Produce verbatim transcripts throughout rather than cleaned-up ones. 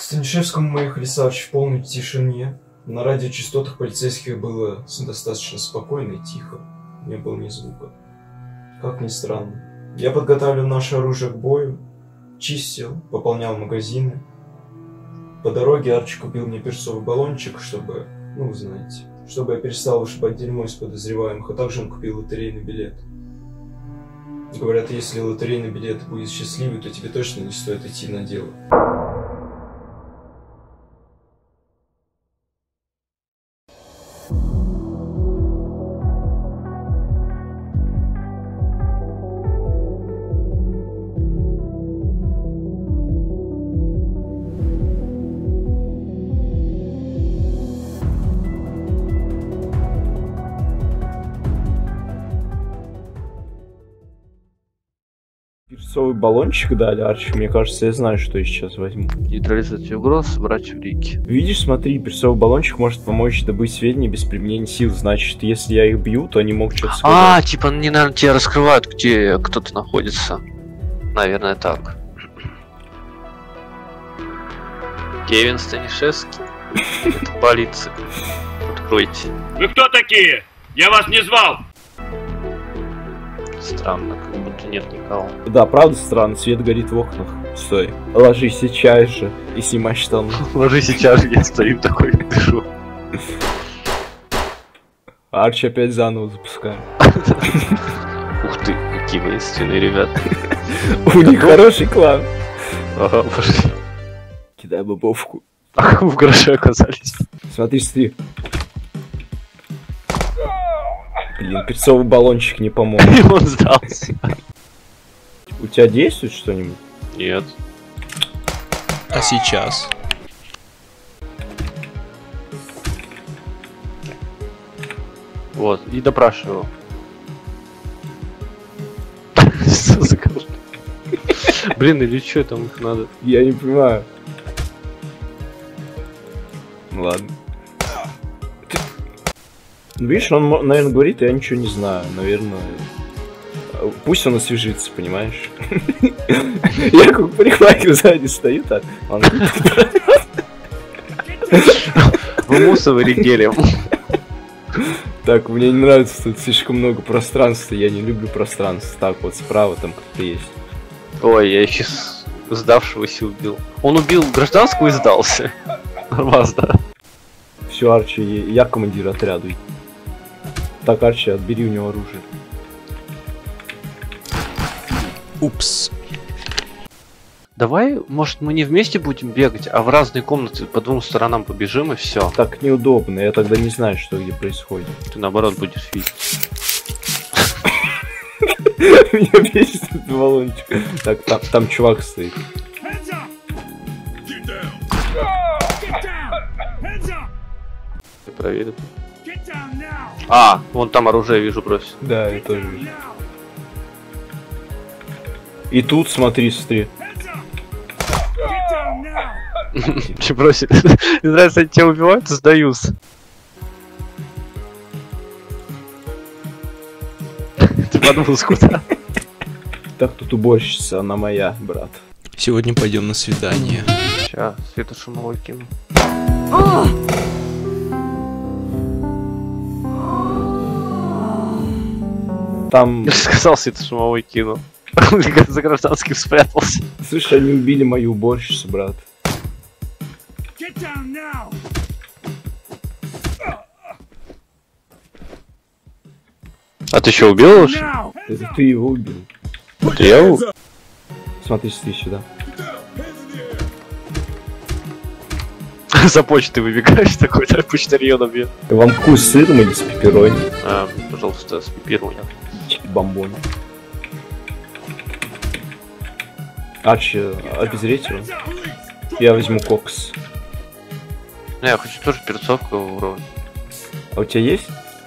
К Станишевскому мы ехали, Савч, в полной тишине. На радиочастотах полицейских было достаточно спокойно и тихо. Не было ни звука. Как ни странно. Я подготавливал наше оружие к бою, чистил, пополнял магазины. По дороге Арчи купил мне перцовый баллончик, чтобы, ну вы знаете, чтобы я перестал вышибать дерьмо из подозреваемых, а также он купил лотерейный билет. Говорят, если лотерейный билет будет счастливый, то тебе точно не стоит идти на дело. Перцовый баллончик дали, Арчи, мне кажется, я знаю, что я сейчас возьму. Нейтрализация угроз, брать в рейки. Видишь, смотри, перцовый баллончик может помочь добыть сведения без применения сил. Значит, если я их бью, то они могут что-то сказать. А, типа они, наверное, тебе раскрывают, где кто-то находится. Наверное, так. Кевин Станишевский. Это полиция. Откройте. Вы кто такие? Я вас не звал! Странно, как будто нет никого. Да, правда странно, свет горит в окнах. Стой, ложись сейчас же и снимай штаны. Ложись сейчас же, я стою такой, дышу. Арчи опять заново запускаем. Ух ты, какие воинственные ребята. У них хороший клан. Ага, пошли. Кидай бобовку. Ах, в гараже оказались. Смотри, смотри. Блин, перцовый баллончик не помог. И он сдался. У тебя действует что-нибудь? Нет. А сейчас? Вот, и допрашиваю. Что за кошка? Блин, или что там их надо? Я не понимаю. Ладно. Видишь, он, наверное, говорит, я ничего не знаю. Наверное, пусть он освежится, понимаешь? Я как парикмахер сзади стою, так. Вымусывали гелем. Так, мне не нравится, тут слишком много пространства. Я не люблю пространство. Так, вот справа там кто-то есть. Ой, я еще сдавшегося убил. Он убил гражданского и сдался. Вас, да? Все, Арчи, я командир отряда. Так, Арчи, отбери у него оружие. Упс. Давай, может, мы не вместе будем бегать, а в разные комнаты по двум сторонам побежим и все. Так неудобно, я тогда не знаю, что где происходит. Ты наоборот будешь видеть. Меня бесит этот баллончик. Так, там, там чувак стоит. Ты проверит. А, вон там оружие вижу, брось. Да, я тоже вижу. И тут смотри, смотри. Че бросили? Мне нравится, тебя убивают, сдаюсь. Ты подумал, куда? Так, тут уборщица, она моя, брат. Сегодня пойдем на свидание. Сейчас, светошумовой кину. Там... Я сказал, светошумовой кину. За гражданским спрятался. Слышь, они убили мою уборщицу, брат. А ты что, убил его? Это ты его убил. Это я его? Смотри, смотри сюда. За почтой выбегаешь такой, да, почтальон бьет. Вам вкус с сыром или с пепперони? А, пожалуйста, с пепперони. Бомбон. Арчи, обезреть его. Я возьму кокс. Не, я хочу тоже перцовку уровня. А у тебя есть?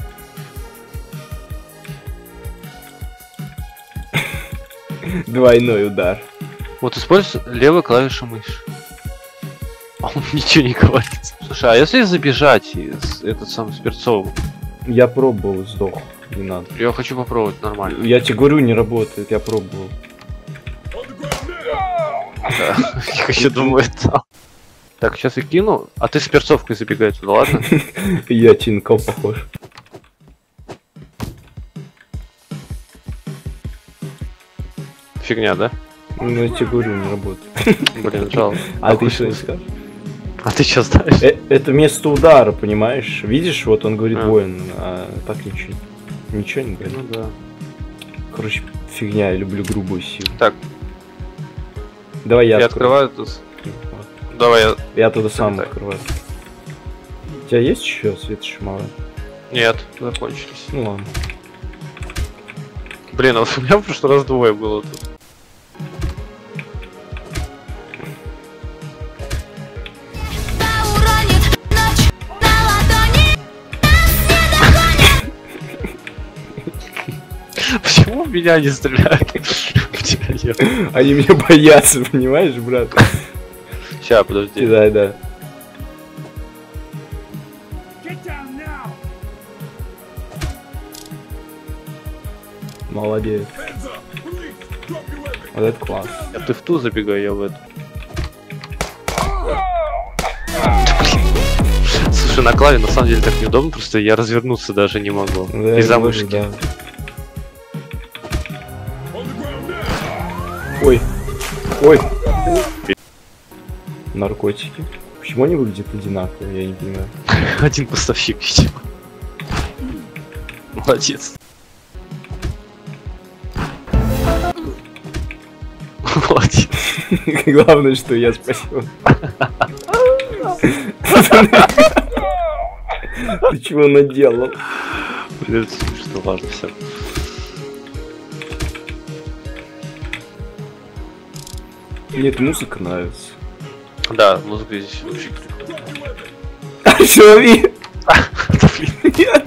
Двойной удар. Вот используй левую клавишу мыши. А он ничего не говорит. Слушай, а если забежать из этот самый с перцовым? Я пробовал, сдох. Не надо. Я хочу попробовать нормально. Я тебе говорю, не работает, я пробовал. Да, я еще думаю, это... Так, сейчас я кину, а ты с перцовкой забегай туда, ладно? Я Тинков похож. Фигня, да? Ну, я тебе говорю, не работает. Блин, жалко. А ты что скажешь? А ты что знаешь? Э, Это место удара, понимаешь? Видишь, вот он говорит А. воин, а так ничего. Ничего не говорит. Ну да. Короче, фигня, я люблю грубую силу. Так, Давай я я открою. открываю тут. Давай я... Я туда сам Так. открываю. У тебя есть еще светошумовая? Нет, закончились. Ну ладно. Блин, а вот у меня в прошлый раз двое было тут. Почему в меня не стреляют? В тебя нет. Они меня боятся, понимаешь, брат? Ща, подожди. Да, да. Молодец. Вот это класс. А ты в ту забегай, я в эту. Слушай, на клаве на самом деле так неудобно, просто я развернуться даже не могу. Да, Из-за я говорю, мышки. да. Ой. Ой. Наркотики. Почему они выглядят одинаково, я не понимаю. Один поставщик, видимо. Молодец. Молодец. Главное, что я спасибо. Ты чего наделал? Блин, что важно все. Мне эта музыка нравится. Да, музыка здесь вообще прикольная. Человек! Нет!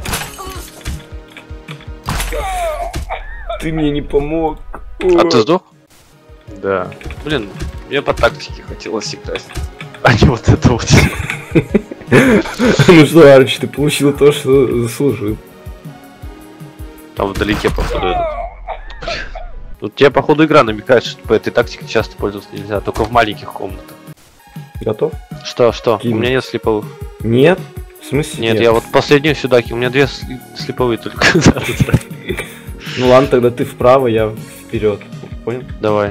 Ты мне не помог. А ты сдох? Да. Блин, мне по тактике хотелось играть. А не вот это вот. Ну что, Арч, ты получил то, что заслужил. Там вдалеке, походу, этот. Тут тебе, походу, игра намекает, что по этой тактике часто пользоваться нельзя, только в маленьких комнатах. Готов? Что, что? Кинь. У меня нет слеповых. Нет? В смысле Нет, я вот последнюю сюда кинул. У меня две сли- слеповые только. Ну ладно, тогда ты вправо, я вперед. Понял? Давай.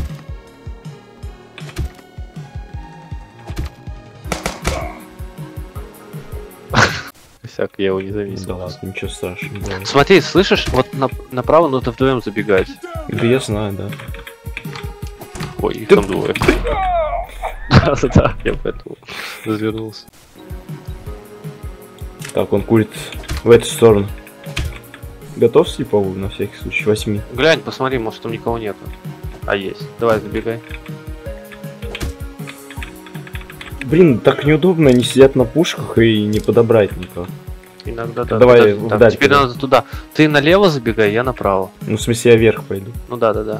Всяк, я его не заметил. Да ладно, ничего страшного. Давай. Смотри, слышишь? Вот на- направо надо вдвоем забегать. Да я знаю, да. Ой, их Ты- там двое. Да-да-да, я поэтому развернулся. Так, он курит в эту сторону. Готов слеповую на всякий случай? Восьми. Глянь, посмотри, может там никого нету. А есть. Давай, забегай. Блин, так неудобно, они сидят на пушках и не подобрать никак. Иногда да. Давай Подожди, так, вдаль теперь туда. надо туда. Ты налево забегай, я направо. Ну, в смысле, я вверх пойду. Ну да, да, да.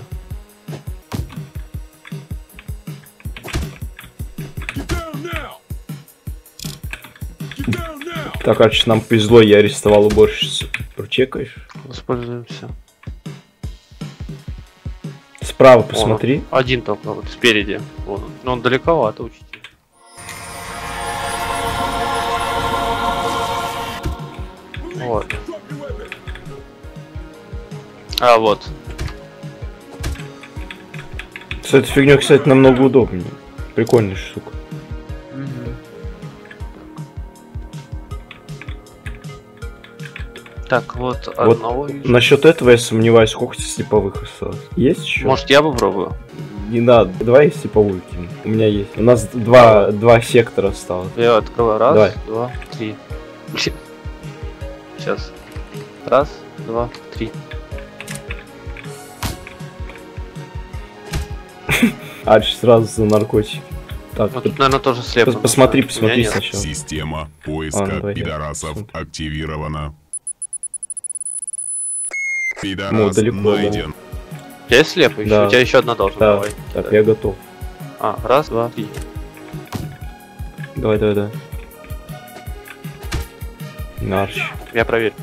Так, Арч, нам повезло, я арестовал уборщицу. Прочекаешь? Воспользуемся. Справа посмотри. Вон он. Один только вот спереди. Вон он. Но он далековато, учите. Вот. А вот. С этой фигней, кстати, намного удобнее. Прикольная штука. Так, вот, Вот одного вижу. насчет этого я сомневаюсь, сколько слеповых осталось. Есть еще? Может, я попробую? Не надо, давай слеповую кину. У меня есть. У нас два, два сектора осталось. Я открываю. Раз, Давай. два, три. Блин. Сейчас. Раз, два, три. Арч сразу за наркотики. Так, Ну, пот- тут, наверное, тоже слепо. пос- посмотри, нужно. посмотри У меня нет. сначала. Система поиска Ладно, давай я пидорасов посмотрю. активирована. Ну, Пидорас далеко, да. найден. У тебя есть слепо еще? Да. У тебя еще одна должна. Да, Давай. так, я готов. А, раз, два, три. Давай, давай, давай. На, Арч. Я проверю.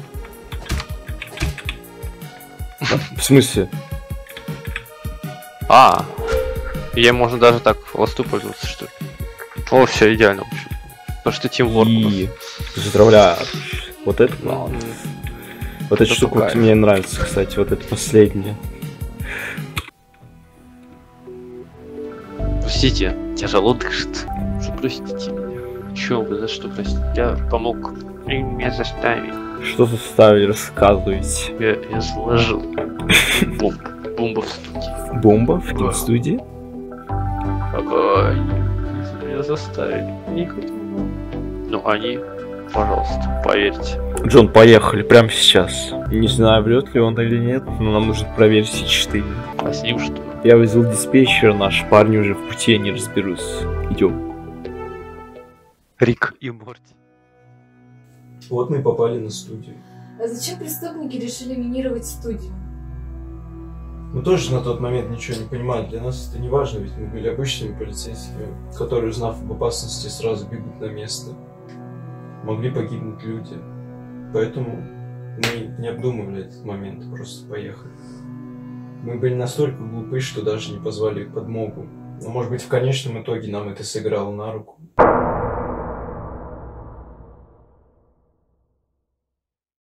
В смысле? А, ей можно даже так в хвосту пользоваться, что ли? О, все идеально, в общем. Потому что тимворк у нас. И поздравляю. Вот это главное. Вот эта Это штука вот кайф. мне нравится, кстати, вот это последнее. Простите, тяжело дышит. Что простите меня? Чё вы, за что простите? Я помог. И меня заставили. Что заставили, рассказывайте. Я, я сложил бомбу. Бомба в студии. Бомба в киностудии? Ой, меня заставили. Не хотел. Ну, они, пожалуйста, поверьте. Джон, поехали, прямо сейчас. Не знаю, врет ли он или нет, но нам нужно проверить все четыре. А с ним что? Я вызвал диспетчера, наши парни уже в пути, они разберутся. Идем. Рик и Морти. Вот мы и попали на студию. А зачем преступники решили минировать студию? Мы тоже на тот момент ничего не понимали. Для нас это не важно, ведь мы были обычными полицейскими, которые, узнав об опасности, сразу бегут на место. Могли погибнуть люди. Поэтому мы не обдумывали этот момент, просто поехали. Мы были настолько глупы, что даже не позвали подмогу. Но, может быть, в конечном итоге нам это сыграло на руку.